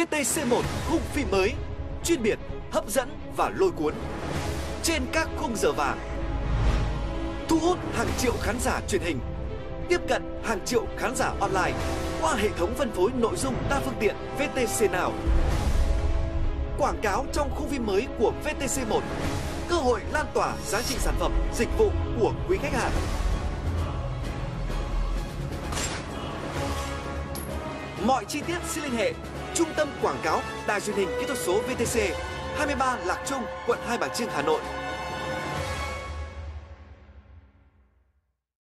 VTC1 khung phim mới, chuyên biệt, hấp dẫn và lôi cuốn. Trên các khung giờ vàng, thu hút hàng triệu khán giả truyền hình, tiếp cận hàng triệu khán giả online qua hệ thống phân phối nội dung đa phương tiện VTC Now. Quảng cáo trong khung phim mới của VTC1, cơ hội lan tỏa giá trị sản phẩm, dịch vụ của quý khách hàng. Mọi chi tiết xin liên hệ Trung tâm Quảng cáo Đài truyền hình kỹ thuật số VTC, 23 Lạc Trung, quận Hai Bà Trưng, Hà Nội.